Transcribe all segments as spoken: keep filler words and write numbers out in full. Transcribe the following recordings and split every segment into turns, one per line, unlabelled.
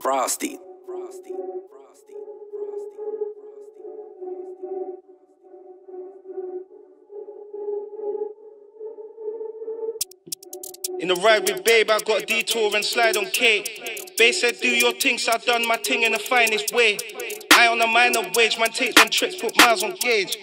Frosty.
In the ride with babe, I got a detour and slide on Kate. Bae said do your thing, so I done my thing in the finest way. I on the minor wage, man take them tricks, put miles on gauge.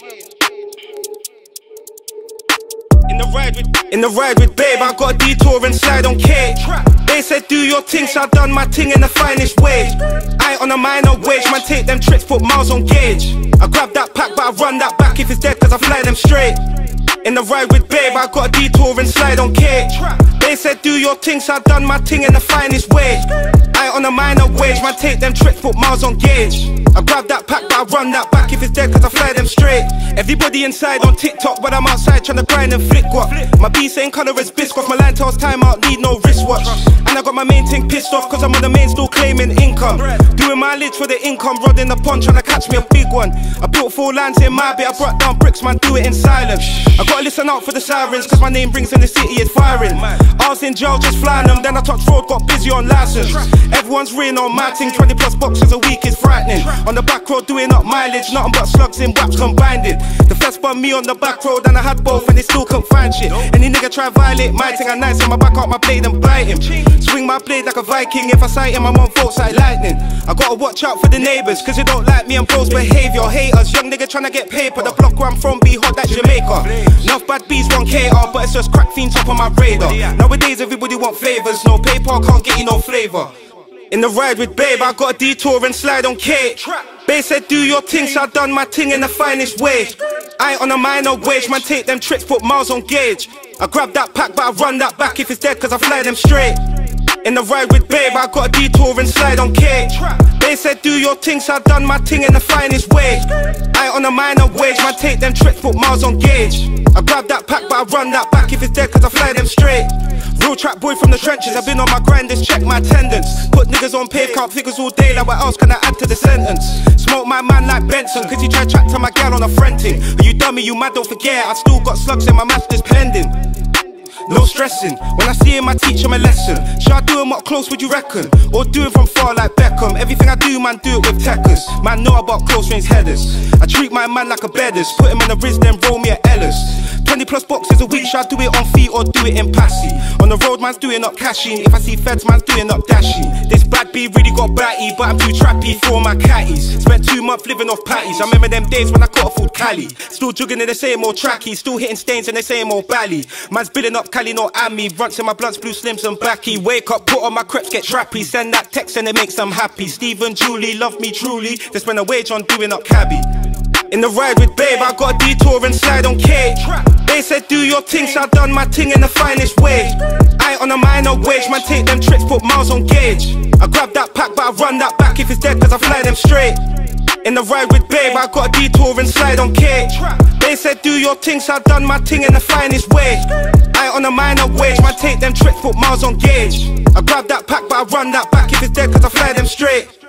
In the ride with, in the ride with babe, I got a detour and slide on Kate. Bae said do your thing, so I done my thing in the finest way. I on a minor wage, man take them tricks, put miles on gauge. I grab that pack, but I run that back if it's dead, cause I fly them straight. In the ride with babe, I got a detour and slide on Kate. They said do your thing, so I done my thing in the finest way. I on a minor wage, man take them tricks, put miles on gauge. I grab that pack, but I run that back if it's dead, cause I fly them straight. Everybody inside on TikTok, but I'm outside trying to grind and flick what. My B same colour as Biscoff, my line tells time out, need no wristwatch. And I got my main thing pissed off, cause I'm on the main still claiming income. Doing mileage for the income, rod in the pond, trying to catch me a big one. I built four lines in my bit, I brought down bricks, man, do it in silence. I gotta listen out for the sirens, cause my name rings in the city, it's firing. I was in jail just flying them, then I touched road, got busy on license. Everyone's reeing on my thing, twenty plus boxes a week is frightening. On the back road doing up mileage, nothing but slugs in waps combined it. The first spun me on the back road and I had both and they still couldn't find shit. Any nigga try violate my thing, I nice on my back out my blade and bite him. Swing my blade like a Viking, if I sight him I'm on folks like lightning. I gotta watch out for the neighbours, cause they don't like me and bro's behaviour. Haters, young nigga tryna get paper, the block where I'm from be hot, that's Jamaica. Enough bad bees won't cater, but it's just crack fiends up on my radar. Nowadays everybody want flavours, no PayPal can't get you no flavour. In the ride with babe, I got a detour and slide on Kate. Bae said do your thing, so I done my thing in the finest way. I ain't on a minor wage, man take them tricks, put miles on gauge. I grab that pack, but I run that back if it's dead, cause I fly them straight. In the ride with babe, I got a detour and slide on Kate. They said do your thing, so I done my thing in the finest way. I ain't on a minor wage, man take them tricks, put miles on gauge. I grab that pack, but I run that back if it's dead, cause I fly them straight. Real trap boy from the trenches, I've been on my grind, just check my attendance. Put niggas on pave, count figures all day, like what else can I add to the sentence? Smoke my man like Benson, cause he tried chat to my gal on a friend thing. Are you dummy, you mad, don't forget, I still got slugs in my master's pending. No stressing, when I see him I teach him a lesson. Should I do him up close, would you reckon? Or do it from far like Beckham? Everything I do, man, do it with techers. Man, know about close range headers. I treat my man like a bedders. Put him in the wrist, then roll me a Ellis. Twenty plus boxes a week, should I do it on feet or do it in passy? On the road, man's doing up cashing. If I see feds, man's doing up dashing. This bad B really got batty, but I'm too trappy for all my catties. Spent two months living off patties. I remember them days when I caught a full Cali. Still jugging in the same old tracky. Still hitting stains in the same old bally. Man's building up Cali, not Ammy. Runts in my blunts, blue slims and backy. Wake up, put on my creps, get trappy. Send that text and it makes them happy. Stephen, Julie, love me truly. They spend a wage on doing up cabby. In the ride with babe, I got a detour and slide on Kate. They said do your thing, so I done my thing in the finest way. I ain't on a minor wage, man take them tricks, put miles on gauge. I grab that pack, but I run that back if it's dead, cause I fly them straight. In the ride with babe, I got a detour and slide on Kate. They said do your thing, so I done my thing in the finest way. I ain't on a minor wage, man take them tricks, put miles on gauge. I grab that pack, but I run that back if it's dead, cause I fly them straight.